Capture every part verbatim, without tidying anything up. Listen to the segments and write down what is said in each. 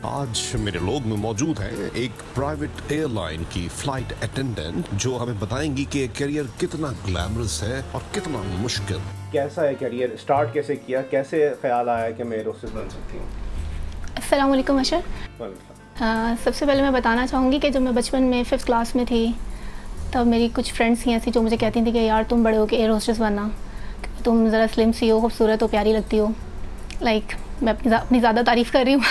आज मेरे लोग में मौजूद है एक प्राइवेट एयरलाइन की फ्लाइट अटेंडेंट जो हमें बताएंगी कि करियर कितना ग्लैमरस है और कितना मुश्किल। कैसा है करियर, स्टार्ट कैसे किया, कैसे ख्याल आया कि मैं एयर होस्टेस बन सकती हूँ? अस्सलाम वालेकुम अशर। सबसे पहले मैं बताना चाहूँगी कि जब मैं बचपन में फिफ्थ क्लास में थी तब मेरी कुछ फ्रेंड्स थी ऐसी जो मुझे कहती थी कि यार तुम बड़े हो के एयर होस्टेस बनना, तुम ज़रा स्लिम सी हो, खूबसूरत हो, प्यारी लगती हो। लाइक like, मैं अपनी अपनी ज़्यादा तारीफ़ कर रही हूँ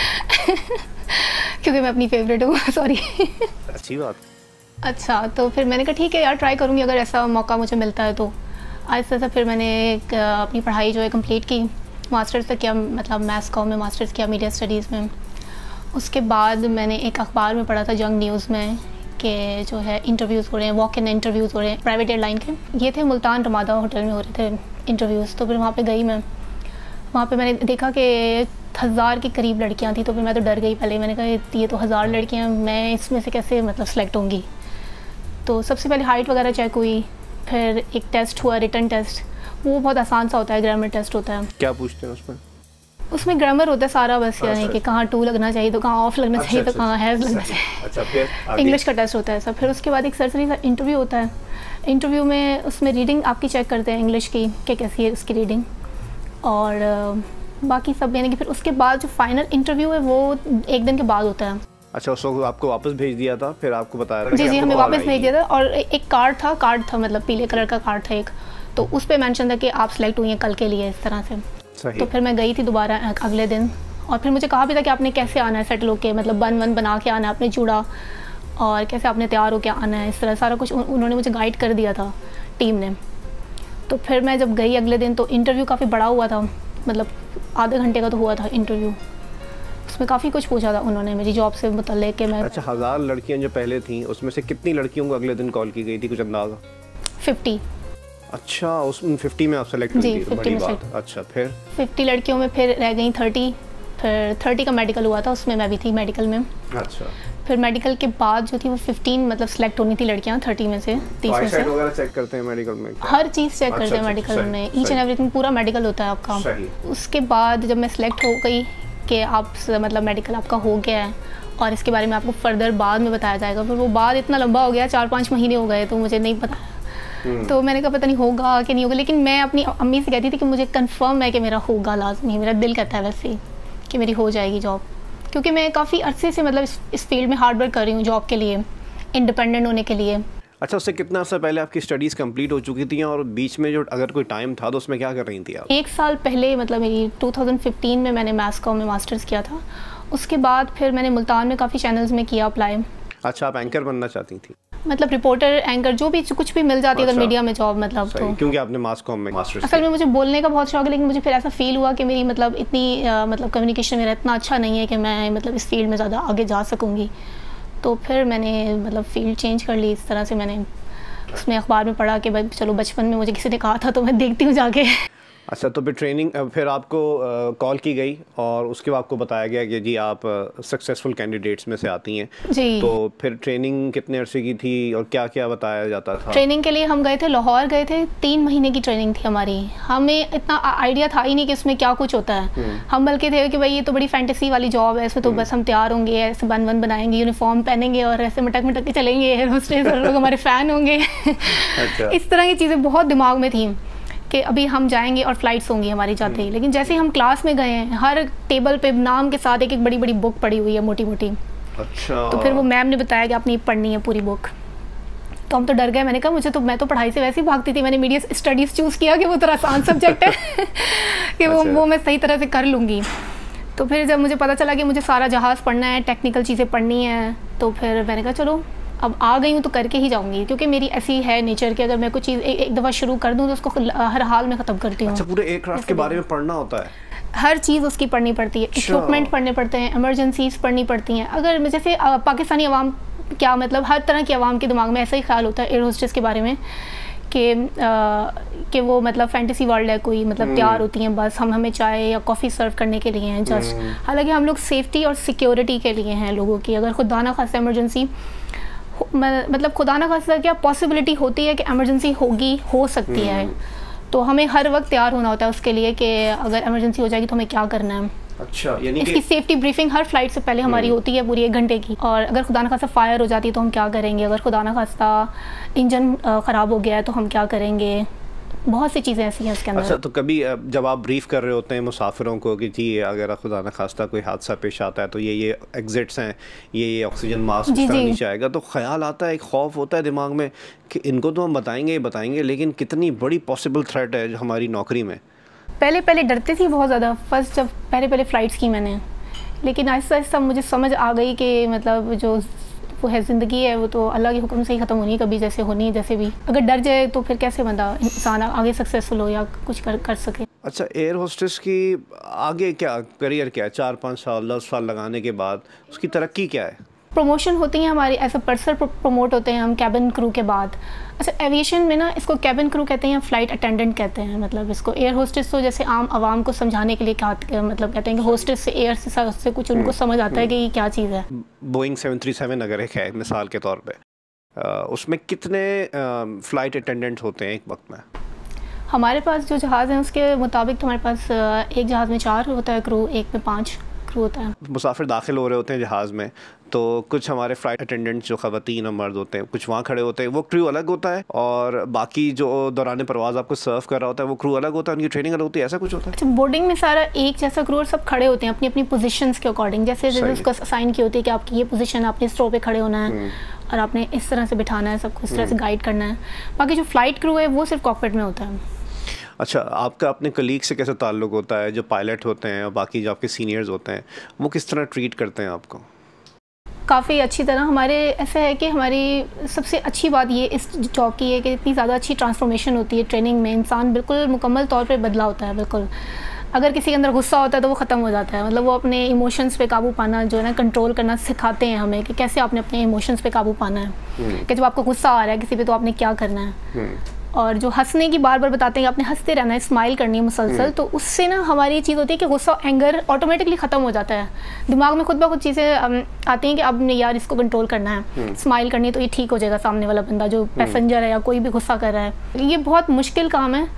क्योंकि मैं अपनी फेवरेट हूँ सॉरी। अच्छी बात। अच्छा, तो फिर मैंने कहा ठीक है यार ट्राई करूँगी अगर ऐसा मौका मुझे मिलता है तो। आहिस्ता आहिस्ता फिर मैंने एक, अपनी पढ़ाई जो है कंप्लीट की, मास्टर्स तक किया, मतलब मैथ्स कॉम में मास्टर्स किया, मीडिया स्टडीज़ में। उसके बाद मैंने एक अखबार में पढ़ा था जंग न्यूज़ में कि जो है इंटरव्यूज़ हो रहे हैं, वॉक इन इंटरव्यूज़ हो रहे हैं प्राइवेट एयरलाइन के। ये थे मुल्तान रमादा होटल में हो रहे थे इंटरव्यूज़। तो फिर वहाँ पे गई मैं, वहाँ पे मैंने देखा कि हज़ार के करीब लड़कियाँ थी। तो फिर मैं तो डर गई पहले, मैंने कहा ये तो हज़ार लड़कियाँ, मैं इसमें से कैसे मतलब सेलेक्ट होंगी। तो सबसे पहले हाइट वगैरह चेक हुई, फिर एक टेस्ट हुआ, रिटन टेस्ट। वो बहुत आसान सा होता है, ग्रामर टेस्ट होता है। क्या पूछते हैं उसमें? उसमें ग्रामर होता है सारा, बस यानी कि कहाँ टू लगना चाहिए तो कहाँ ऑफ लगना चाहिए तो कहाँ हैज़ लगना चाहिए। इंग्लिश का टेस्ट होता है सब। फिर उसके बाद एक सरसरी सा इंटरव्यू होता है। इंटरव्यू में उसमें रीडिंग आपकी चेक करते हैं इंग्लिश की कि कैसी है उसकी रीडिंग, और बाकी सब यानी कि फिर उसके बाद जो फाइनल इंटरव्यू है वो एक दिन के बाद होता है। अच्छा, उस वक्त आपको वापस भेज दिया था, फिर आपको बताया था? जी जी, हमें वापस भेज दिया था और एक कार्ड था, कार्ड था मतलब पीले कलर का कार्ड था एक, तो उस पर मेंशन था कि आप सेलेक्ट हुई हैं कल के लिए, इस तरह से। सही। तो फिर मैं गई थी दोबारा अगले दिन, और फिर मुझे कहा भी था कि आपने कैसे आना है सेटल होके, मतलब बन वन बना के आना है आपने चूड़ा, और कैसे आपने तैयार होके आना है, इस तरह सारा कुछ उन्होंने मुझे गाइड कर दिया था टीम ने। तो फिर मैं जब गई अगले दिन तो इंटरव्यू काफ़ी बड़ा हुआ था, मतलब आधे घंटे का तो हुआ था इंटरव्यू। उसमें काफ़ी कुछ पूछा था उन्होंने मेरी जॉब से मुतल्लिक़ कि मैं। अच्छा, हज़ार लड़कियां जो पहले थीं उसमें से कितनी लड़कियों को अगले दिन कॉल की गई थी, कुछ अंदाज़ा? फिफ्टी। अच्छा, उस फिफ्टी में आप सेलेक्ट हुई थी, बड़ी बात। अच्छा, फिर फिफ्टी लड़कियों में फिर रह गई थर्टी, फिर थर्टी का मेडिकल हुआ था, उसमें मैं भी थी मेडिकल में। अच्छा, फिर मेडिकल के बाद जो थी वो फिफ्टीन मतलब सेलेक्ट होनी थी लड़कियां थर्टी में से, तीस में से। वगैरह चेक करते हैं मेडिकल में? हर चीज़ चेक करते हैं मेडिकल में, ईच एंड एवरीथिंग, पूरा मेडिकल होता है आपका। उसके बाद जब मैं सेलेक्ट हो गई कि आप मतलब मेडिकल आपका हो गया है और इसके बारे में आपको फर्दर बाद में बताया जाएगा, फिर वो बाद इतना लंबा हो गया, चार पाँच महीने हो गए तो मुझे नहीं पता। तो मैंने कहा पता नहीं होगा कि नहीं होगा, लेकिन मैं अपनी अम्मी से कहती थी कि मुझे कंफर्म है कि मेरा होगा लाजमी, मेरा दिल कहता है वैसे ही कि मेरी हो जाएगी जॉब, क्योंकि मैं काफ़ी अरसे से मतलब इस, इस फील्ड में हार्ड वर्क कर रही हूँ जॉब के लिए, इंडिपेंडेंट होने के लिए। अच्छा, उससे कितना अर्सा पहले आपकी स्टडीज़ कंप्लीट हो चुकी थी, और बीच में जो अगर कोई टाइम था तो उसमें क्या कर रही थी आप? एक साल पहले मतलब मेरी टू थाउजेंड फिफ्टीन में मैंने मैथ्स कॉम में मास्टर्स किया था। उसके बाद फिर मैंने मुल्तान में काफ़ी चैनल्स में किया अप्लाई। अच्छा, आप एंकर बनना चाहती थी? मतलब रिपोर्टर, एंकर, जो भी कुछ भी मिल जाती है अगर मीडिया में जॉब, मतलब तो क्योंकि आपने मास कॉम में मास्टर्स। असल में मुझे बोलने का बहुत शौक है, लेकिन मुझे फिर ऐसा फील हुआ कि मेरी मतलब इतनी आ, मतलब कम्युनिकेशन मेरा इतना अच्छा नहीं है कि मैं मतलब इस फील्ड में ज़्यादा आगे जा सकूँगी। तो फिर मैंने मतलब फील्ड चेंज कर ली इस तरह से। मैंने उसमें अखबार में पढ़ा कि भाई चलो बचपन में मुझे किसी ने कहा था तो मैं देखती हूँ जाके। अच्छा, तो फिर ट्रेनिंग, फिर आपको कॉल की गई और उसके बाद आपको बताया गया कि जी आप सक्सेसफुल कैंडिडेट्स में से आती हैं जी। तो फिर ट्रेनिंग कितने अरसे की थी और क्या क्या बताया जाता था? ट्रेनिंग के लिए हम गए थे, लाहौर गए थे, तीन महीने की ट्रेनिंग थी हमारी। हमें इतना आइडिया था ही नहीं कि इसमें क्या कुछ होता है। हम बल्कि थे कि भाई ये तो बड़ी फैंटेसी वाली जॉब है, इसमें तो बस हम तैयार होंगे, ऐसे बन वन बनाएंगे, यूनिफॉर्म पहनेंगे और ऐसे मटक मटक के चलेंगे, एयर होस्टेस और लोग हमारे फ़ैन होंगे। इस तरह की चीज़ें बहुत दिमाग में थी कि अभी हम जाएंगे और फ्लाइट्स होंगी हमारी जाते ही। लेकिन जैसे ही हम क्लास में गए हैं, हर टेबल पे नाम के साथ एक एक बड़ी बड़ी बुक पड़ी हुई है, मोटी मोटी। अच्छा। तो फिर वो मैम ने बताया कि आपने ये पढ़नी है पूरी बुक। तो हम तो डर गए। मैंने कहा मुझे तो, मैं तो पढ़ाई से वैसे ही भागती थी, मैंने मीडिया स्टडीज़ चूज़ किया कि वो थोड़ा आसान सब्जेक्ट है कि वो वो मैं सही तरह से कर लूँगी। तो फिर जब मुझे पता चला कि मुझे सारा जहाज़ पढ़ना है, टेक्निकल चीज़ें पढ़नी है, तो फिर मैंने कहा चलो अब आ गई हूँ तो करके ही जाऊँगी, क्योंकि मेरी ऐसी है नेचर कि अगर मैं कुछ चीज़ एक, एक दफ़ा शुरू कर दूँ तो उसको हर हाल में ख़त्म करती हूँ। अच्छा, पूरे एयरक्राफ्ट के बारे में पढ़ना होता है? हर चीज़ उसकी पढ़नी पड़ती है, इक्विपमेंट पढ़ने पड़ते हैं, इमरजेंसीज पढ़नी पड़ती हैं। अगर जैसे पाकिस्तानी अवाम, क्या मतलब हर तरह की अवाम के दिमाग में ऐसा ही ख्याल होता है एयर होस्टेस के बारे में कि कि वो मतलब फैंटेसी वर्ल्ड है कोई, मतलब तैयार होती हैं बस हम हमें चाय या कॉफ़ी सर्व करने के लिए हैं जस्ट। हालांकि हम लोग सेफ्टी और सिक्योरिटी के लिए हैं लोगों की। अगर खुदा ना खासा इमरजेंसी, मतलब खुदा ना खासा क्या पॉसिबिलिटी होती है कि इमरजेंसी होगी, हो सकती है, तो हमें हर वक्त तैयार होना होता है उसके लिए कि अगर इमरजेंसी हो जाएगी तो हमें क्या करना है। अच्छा, यानी इसकी सेफ्टी ब्रीफिंग हर फ्लाइट से पहले हमारी होती है पूरी एक घंटे की। और अगर खुदा न खास्ता फायर हो जाती है तो हम क्या करेंगे, अगर खुदा न खास्ता इंजन ख़राब हो गया है तो हम क्या करेंगे, बहुत सी चीज़ें ऐसी हैं उसके अंदर। अच्छा, तो कभी जब आप ब्रीफ कर रहे होते हैं मुसाफिरों को कि जी अगर खुदा न खास्ता कोई हादसा पेश आता है तो ये ये एग्जिट्स हैं, ये ये ऑक्सीजन मास्क इस तरह नीचे आएगा, तो ख्याल आता है, एक खौफ होता है दिमाग में कि इनको तो हम बताएंगे ही बताएंगे, लेकिन कितनी बड़ी पॉसिबल थ्रेट है हमारी नौकरी में। पहले पहले डरती थी बहुत ज़्यादा, फर्स्ट जब पहले पहले फ़्लाइट्स की मैंने, लेकिन आहिस्ता आहिस्ता मुझे समझ आ गई कि मतलब जो वो है ज़िंदगी है वो तो अल्लाह के हुक्म से ही ख़त्म होनी है, कभी जैसे होनी है जैसे भी। अगर डर जाए तो फिर कैसे बंदा इंसान आगे सक्सेसफुल हो या कुछ कर कर सके। अच्छा, एयर होस्टेस की आगे क्या करियर क्या है, चार पाँच साल दस साल लगाने के बाद उसकी तरक्की क्या है? प्रमोशन होती है हमारी, एज अ पर्सन प्रमोट होते हैं हम कैबिन क्रू के बाद। अच्छा, एविएशन में ना इसको कैबिन क्रू कहते हैं या फ्लाइट अटेंडेंट कहते हैं, मतलब इसको एयर होस्टेस तो जैसे आम आवाम को समझाने के लिए क्या मतलब कहते हैं कि होस्टेस से एयर से, से कुछ उनको समझ आता है कि ये क्या चीज़ है। बोइंग सेवन थ्री सेवन अगर एक है मिसाल के तौर पे, उसमें कितने फ़्लाइट अटेंडेंट्स होते हैं एक वक्त में? हमारे पास जो जहाज़ हैं उसके मुताबिक तो हमारे पास एक जहाज़ में चार होता है क्रू, एक में पाँच क्रू होता है। मुसाफिर दाखिल हो रहे होते हैं जहाज़ में, तो कुछ हमारे फ़्लाइट अटेंडेंट्स जो ख़वातीन और मर्द होते हैं कुछ वहाँ खड़े होते हैं, वो क्रू अलग होता है, और बाकी जो दौरान परवाज़ आपको सर्व कर रहा होता है वो क्रू अलग होता है, उनकी ट्रेनिंग अलग होती है, ऐसा कुछ होता है? अच्छा, बोर्डिंग में सारा एक जैसा क्रू और सब खड़े होते हैं अपनी अपनी पोजीशंस के अकॉर्डिंग, जैसे जैसे उसको असाइन की होती है कि आपकी ये पोजीशन, आपने स्टॉप पे खड़े होना है और आपने इस तरह से बिठाना है, सबको इस तरह से गाइड करना है। बाकी जो फ़्लाइट क्रू है वो सिर्फ कॉकपिट में होता है। अच्छा, आपका अपने कलीग से कैसे ताल्लुक़ होता है, जो पायलट होते हैं और बाकी जो आपके सीनियर्स होते हैं वो किस तरह ट्रीट करते हैं आपको? काफ़ी अच्छी तरह। हमारे ऐसा है कि हमारी सबसे अच्छी बात ये इस जॉब की है कि इतनी ज़्यादा अच्छी ट्रांसफॉर्मेशन होती है ट्रेनिंग में, इंसान बिल्कुल मुकम्मल तौर पे बदला होता है। बिल्कुल अगर किसी के अंदर गुस्सा होता है तो वो ख़त्म हो जाता है, मतलब वो अपने इमोशंस पे काबू पाना जो है ना कंट्रोल करना सिखाते हैं हमें कि कैसे आपने अपने इमोशंस पे काबू पाना है, कि जब आपको गुस्सा आ रहा है किसी पे तो आपने क्या करना है। और जो हंसने की बार बार बताते हैं आपने हंसते रहना है, स्माइल करनी है मुसलसल, तो उससे ना हमारी ये चीज़ होती है कि गुस्सा एंगर ऑटोमेटिकली ख़त्म हो जाता है। दिमाग में खुद ब खुद चीज़ें आती हैं कि अब यार इसको कंट्रोल करना है, स्माइल करनी है तो ये ठीक हो जाएगा, सामने वाला बंदा जो पैसेंजर है या कोई भी गुस्सा कर रहा है। ये बहुत मुश्किल काम है।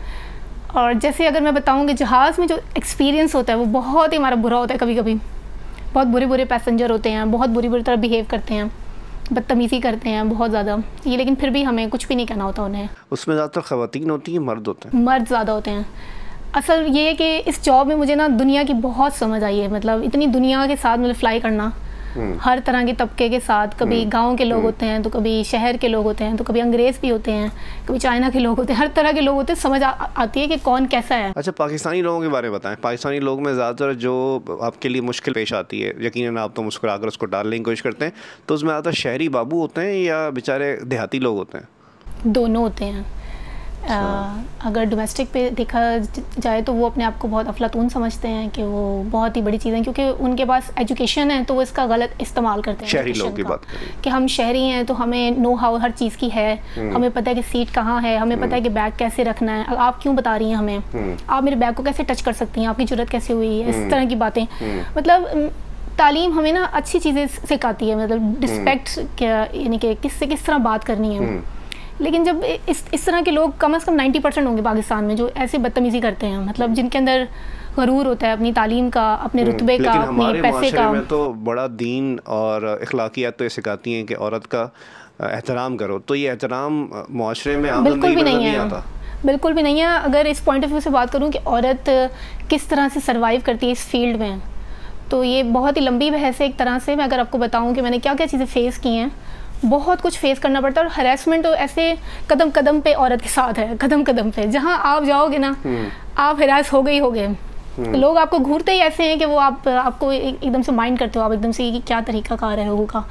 और जैसे अगर मैं बताऊँ कि जहाज़ में जो एक्सपीरियंस होता है वो बहुत ही हमारा बुरा होता है, कभी कभी बहुत बुरे बुरे पैसेंजर होते हैं, बहुत बुरी बुरी तरह बिहेव करते हैं, बदतमीज़ी करते हैं बहुत ज़्यादा ये, लेकिन फिर भी हमें कुछ भी नहीं कहना होता उन्हें। उसमें ज़्यादातर ख़वातीन होती हैं, मर्द होते हैं? मर्द ज़्यादा होते हैं। असल ये है कि इस जॉब में मुझे ना दुनिया की बहुत समझ आई है, मतलब इतनी दुनिया के साथ मतलब फ़्लाई करना, हर तरह के तबके के साथ, कभी गांव के लोग होते हैं तो कभी शहर के लोग होते हैं तो कभी अंग्रेज़ भी होते हैं, कभी चाइना के लोग होते हैं, हर तरह के लोग होते हैं, समझ आ, आती है कि कौन कैसा है। अच्छा, पाकिस्तानी लोगों के बारे में बताएं। पाकिस्तानी लोग में ज़्यादातर जो आपके लिए मुश्किल पेश आती है, यकीनन आप तो मुस्कुरा कर उसको डालने की कोशिश करते हैं, तो उसमें ज़्यादातर शहरी बाबू होते हैं या बेचारे देहाती लोग होते हैं? दोनों होते हैं। आ, अगर डोमेस्टिक पे देखा जाए तो वो अपने आप को बहुत अफलातून समझते हैं कि वो बहुत ही बड़ी चीज़ है, क्योंकि उनके पास एजुकेशन है तो वो इसका गलत इस्तेमाल करते हैं। शहरी लोग की बात करें कि हम शहरी हैं तो हमें नो हाउ हर चीज़ की है, हमें पता है कि सीट कहाँ है, हमें पता है कि बैग कैसे रखना है, आप क्यों बता रही हैं हमें, आप मेरे बैग को कैसे टच कर सकती हैं, आपकी जरूरत कैसे हुई है, इस तरह की बातें। मतलब तालीम हमें ना अच्छी चीज़ें सिखाती है, मतलब रिस्पेक्ट क्या, यानी कि किससे किस तरह बात करनी है। लेकिन जब इस इस तरह के लोग कम से कम नब्बे परसेंट होंगे पाकिस्तान में जो ऐसे बदतमीज़ी करते हैं, मतलब जिनके अंदर गरूर होता है अपनी तालीम का, अपने रुतबे का, अपने पैसे का। में तो बड़ा दीन और अखलाकियात तो ये सिखाती हैं कि औरत का एहतराम करो, तो ये एहतराम मुआशरे में आम बिल्कुल भी नहीं नहीं है, आता। बिल्कुल भी नहीं है। अगर इस पॉइंट ऑफ व्यू से बात करूँ कि औरत किस तरह से सर्वाइव करती है इस फील्ड में, तो ये बहुत ही लंबी बहस है एक तरह से। मैं अगर आपको बताऊँ कि मैंने क्या क्या चीज़ें फेस की हैं, बहुत कुछ फेस करना पड़ता है। और हरासमेंट तो ऐसे कदम कदम पे औरत के साथ है, कदम कदम पे जहाँ आप जाओगे ना आप हरास हो गई हो गए। लोग आपको घूरते ही ऐसे हैं कि वो आप आपको एकदम से माइंड करते हो, आप एकदम से कि क्या तरीका कार है लोगों का।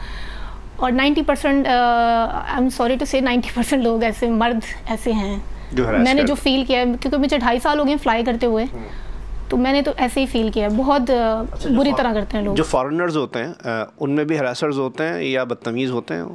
और नब्बे percent I am sorry to say नब्बे परसेंट लोग ऐसे मर्द ऐसे हैं जो मैंने जो फील किया है, क्योंकि मुझे ढाई साल हो गए फ्लाई करते हुए, तो मैंने तो ऐसे ही फील किया, बहुत अच्छा, बुरी तरह करते हैं लोग। जो फॉरेनर्स होते हैं उनमें भी हरासर्स होते हैं या बदतमीज़ होते हैं?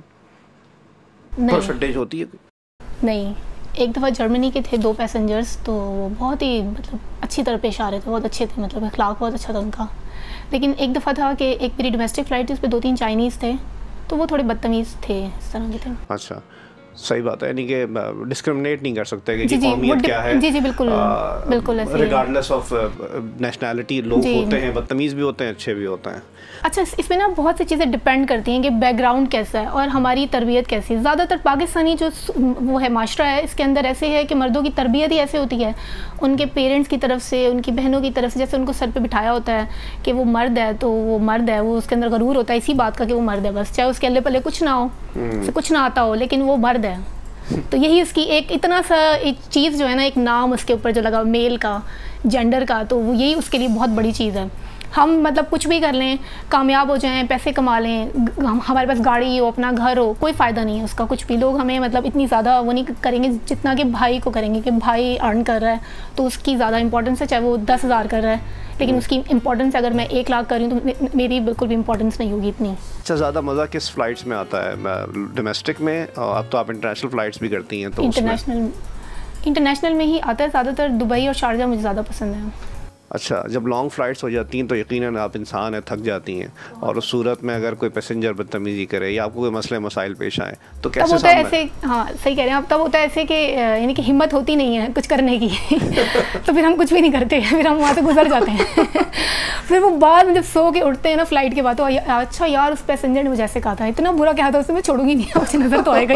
परसेंटेज होती है? नहीं, एक दफ़ा जर्मनी के थे दो पैसेंजर्स, तो वो बहुत ही मतलब अच्छी तरह पेश आ रहे थे, बहुत अच्छे थे, मतलब अखलाक बहुत अच्छा था उनका। लेकिन एक दफ़ा था कि एक मेरी डोमेस्टिक फ़्लाइट थी, उस पर दो तीन चाइनीज़ थे, तो वो थोड़े बदतमीज़ थे, इस तरह के थे। अच्छा, सही बात है, यानी कि डिस्क्रिमिनेट नहीं कर सकते कि कौमियत क्या है। जी जी बिल्कुल बिल्कुल ऐसे रिगार्डलेस ऑफ नेशनैलिटी लोग होते हैं, बदतमीज़ भी होते हैं, अच्छे भी होते हैं। अच्छा, इसमें ना बहुत सी चीज़ें डिपेंड करती हैं कि बैकग्राउंड कैसा है और हमारी तरबियत कैसी है। ज़्यादातर पाकिस्तानी जो वो है माशरा है, इसके अंदर ऐसे है कि मर्दों की तरबियत ही ऐसे होती है, उनके पेरेंट्स की तरफ से, उनकी बहनों की तरफ से, जैसे उनको सर पे बिठाया होता है कि वो मर्द है तो वो मर्द है, वो उसके अंदर गरूर होता है इसी बात का कि वो मर्द है, बस चाहे उसके अल्ले पल्ले कुछ ना हो, उसे कुछ ना आता हो, लेकिन वो मर्द है। तो यही उसकी एक इतना सा एक चीज़ जो है ना, एक नाम उसके ऊपर जो लगा मेल का, जेंडर का, तो वो यही उसके लिए बहुत बड़ी चीज़ है। हम मतलब कुछ भी कर लें, कामयाब हो जाएं, पैसे कमा लें, हम हमारे पास गाड़ी हो, अपना घर हो, कोई फ़ायदा नहीं है उसका कुछ भी। लोग हमें मतलब इतनी ज़्यादा वो नहीं करेंगे जितना कि भाई को करेंगे कि भाई अर्न कर रहा है तो उसकी ज़्यादा इंपॉर्टेंस है, चाहे वो दस हज़ार कर रहा है, लेकिन उसकी इंपॉर्टेंस अगर मैं एक लाख कर रही हूँ तो मेरी बिल्कुल भी इंपॉर्टेंस नहीं होगी इतनी। अच्छा, ज़्यादा मज़ा किस फ़्लाइट्स में आता है? डोमेस्टिक में? अब तो आप इंटरनेशनल फ़्लाइट्स भी करती हैं, तो इंटरनेशनल इंटरनेशनल में ही आता है ज़्यादातर। दुबई और शारजा मुझे ज़्यादा पसंद है। अच्छा, जब लॉन्ग फ़्लाइट्स हो जाती हैं तो यकीनन आप इंसान है, थक जाती हैं, और उस सूरत में अगर कोई पैसेंजर बदतमीज़ी करे या आपको कोई मसले मसाइल पेश आए तो कैसे होता है ऐसे? हाँ सही कह रहे हैं आप। तब होता है ऐसे कि यानी कि हिम्मत होती नहीं है कुछ करने की तो फिर हम कुछ भी नहीं करते, फिर हम वहाँ से गुजर जाते हैं फिर वो बाद में जब सो के उठते हैं ना फ्लाइट के बाद, तो अच्छा यार उस पैसेंजर ने मुझे ऐसे कहा था, इतना बुरा कहा था उससे, मैं छोड़ूंगी नहीं, मुझे नज़र तो आएगा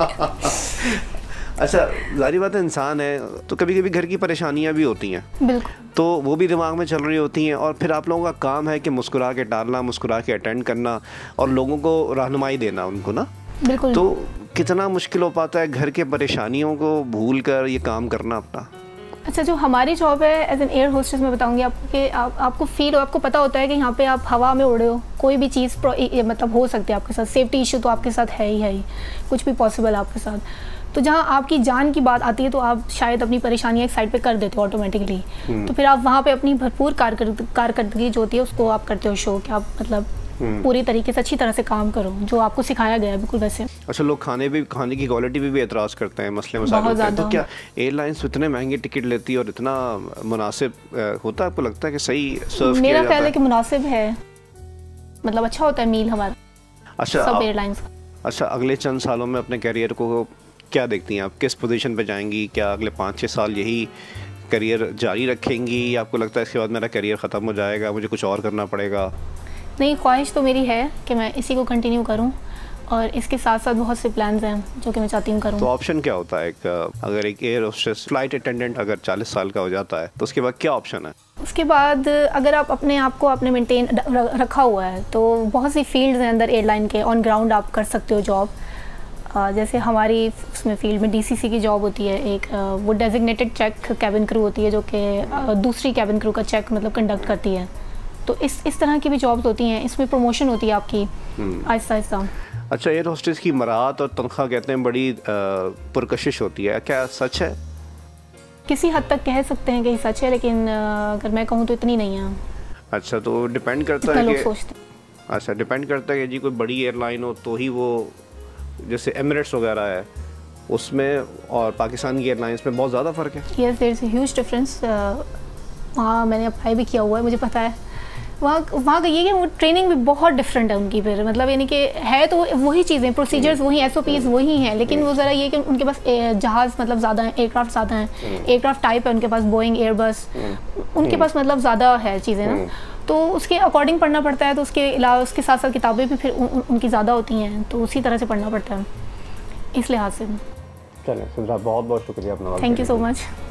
ही अच्छा, जारी बात है इंसान है तो कभी कभी घर की परेशानियां भी होती हैं, बिल्कुल, तो वो भी दिमाग में चल रही होती हैं, और फिर आप लोगों का काम है कि मुस्कुरा के टालना, मुस्कुरा के अटेंड करना और लोगों को रहनुमाई देना उनको ना। बिल्कुल। तो कितना मुश्किल हो पाता है घर के परेशानियों को भूल कर ये काम करना अपना? अच्छा, जो हमारी जॉब है एज एन एयर होस्टेस, मैं बताऊंगी आपको कि आप, आपको फील हो, आपको पता होता है कि यहाँ पे आप हवा में उड़ रहे हो, कोई भी चीज़ मतलब हो सकती है आपके साथ, सेफ्टी इशू तो आपके साथ है ही है ही, कुछ भी पॉसिबल आपके साथ। तो जहाँ आपकी जान की बात आती है तो आप शायद अपनी परेशानियाँ एक साइड पे कर देते हो ऑटोमेटिकली, तो फिर आप वहाँ पे अपनी भरपूर कारकर्दगी जो होती है उसको आप करते हो शो, कि आप मतलब पूरी तरीके से अच्छी तरह से काम करो जो आपको सिखाया गया है, बिल्कुल वैसे। अच्छा, लोग खाने भी खाने की क्वालिटी भी, भी एतराज़ करते हैं, मसले मसाइल होते हैं, तो क्या एयरलाइंस इतने महंगे टिकट लेती है और इतना मुनासिब होता है? आपको लगता है कि सही सर्व किया जाता है? मेरा ख्याल है कि मुनासिब है, मतलब अच्छा होता है मील हमारा। अच्छा, सब एयरलाइंस। अच्छा, अगले चंद सालों में अपने कैरियर को क्या देखती हैं आप? किस पोजीशन पे जाएंगी? क्या अगले पाँच छः साल यही करियर जारी रखेंगी या आपको लगता है इसके बाद मेरा करियर ख़त्म हो जाएगा, मुझे कुछ और करना पड़ेगा? नहीं, ख्वाहिश तो मेरी है कि मैं इसी को कंटिन्यू करूं, और इसके साथ साथ बहुत से प्लान्स हैं जो कि मैं चाहती हूँ करूँ। तो ऑप्शन क्या होता है? एक अगर एक एयर होस्टेस फ्लाइट अटेंडेंट अगर चालीस साल का हो जाता है तो उसके बाद क्या ऑप्शन है? उसके बाद अगर आप अपने आप को आपने मेंटेन रखा हुआ है तो बहुत सी फील्ड्स हैं अंदर एयरलाइन के, ऑन ग्राउंड आप कर सकते हो जॉब। जैसे हमारी उसमें फील्ड में डीसीसी की जॉब होती है एक, वो डेजिग्नेटेड चेक कैबिन क्रू होती है जो कि दूसरी कैबिन क्रू का चेक मतलब कंडक्ट करती है। तो इस इस तरह की भी जॉब्स होती हैं, इसमें प्रमोशन होती है आपकी आहिस्ता आहिस्ता। अच्छा, एयर होस्टेस की मराहत और तनख्वाह कहते हैं बड़ी पुरकशिश होती है, क्या सच है? किसी हद तक कह सकते हैं कि सच है, लेकिन अगर मैं कहूँ तो इतनी नहीं है। अच्छा, तो डिपेंड करता है लोग सोचते हैं। अच्छा, डिपेंड करता है कि जी कोई बड़ी एयरलाइन हो तो ही वो, जैसे एमिरेट्स वगैरह है उसमें और पाकिस्तान की एयरलाइंस में बहुत ज़्यादा फ़र्क है। Yes, there is a huge difference. वहाँ मैंने अप्लाई भी किया हुआ है, मुझे पता है। वहाँ वहाँ का ये कि वो ट्रेनिंग भी बहुत डिफरेंट है उनकी, फिर मतलब यानी कि है तो वही चीज़ें, प्रोसीजर्स वही, एसओपीज़ वही हैं, लेकिन वो ज़रा ये कि उनके पास जहाज़ मतलब ज़्यादा है, एयरक्राफ्ट ज़्यादा हैं, एयरक्राफ्ट टाइप है उनके पास, बोइंग, एयरबस, उनके पास मतलब ज़्यादा है चीज़ें ना, तो उसके अकॉर्डिंग पढ़ना पड़ता है। तो उसके अलावा उसके साथ साथ किताबें भी फिर उन, उनकी ज़्यादा होती हैं, तो उसी तरह से पढ़ना पड़ता है इस लिहाज से। चलें, बहुत बहुत शुक्रिया अपना। Thank you so much.